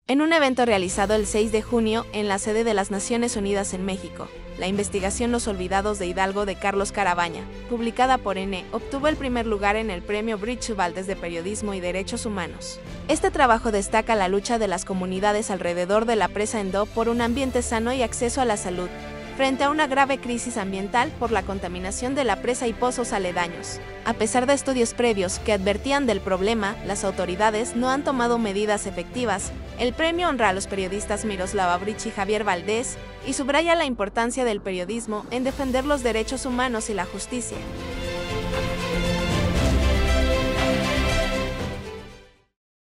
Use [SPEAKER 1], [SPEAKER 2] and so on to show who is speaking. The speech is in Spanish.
[SPEAKER 1] En un evento realizado el 6 de junio en la sede de las Naciones Unidas en México, la investigación Los Olvidados de Hidalgo de Carlos Carabaña, publicada por N, obtuvo el primer lugar en el Premio Britchot Valdés de Periodismo y Derechos Humanos. Este trabajo destaca la lucha de las comunidades alrededor de la presa Endo por un ambiente sano y acceso a la salud, frente a una grave crisis ambiental por la contaminación de la presa y pozos aledaños. A pesar de estudios previos que advertían del problema, las autoridades no han tomado medidas efectivas. El premio honra a los periodistas Miroslava Brecht y Javier Valdés y subraya la importancia del periodismo en defender los derechos humanos y la justicia.